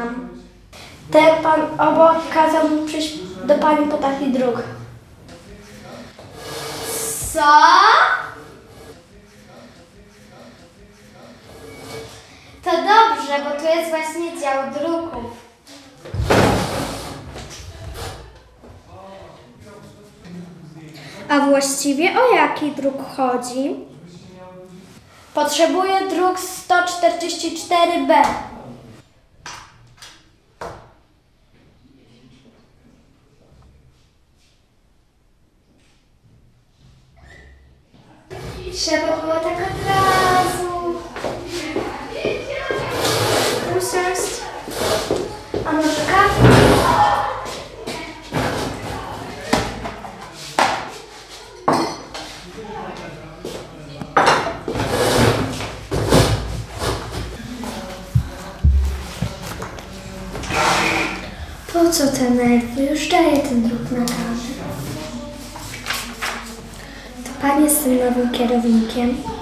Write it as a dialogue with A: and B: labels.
A: słucham. Ten pan obok kazał mi przyjść do pani po taki druk.
B: Co? To dobrze, bo tu jest właśnie dział druków.
A: A właściwie o jaki druk chodzi? Potrzebuję druk 144B.
B: Trzeba było tak od razu.
A: Usiąść. A może kawę? Po co te nerwy? Już daję ten druk na kawę. To pan jest tym nowym kierownikiem.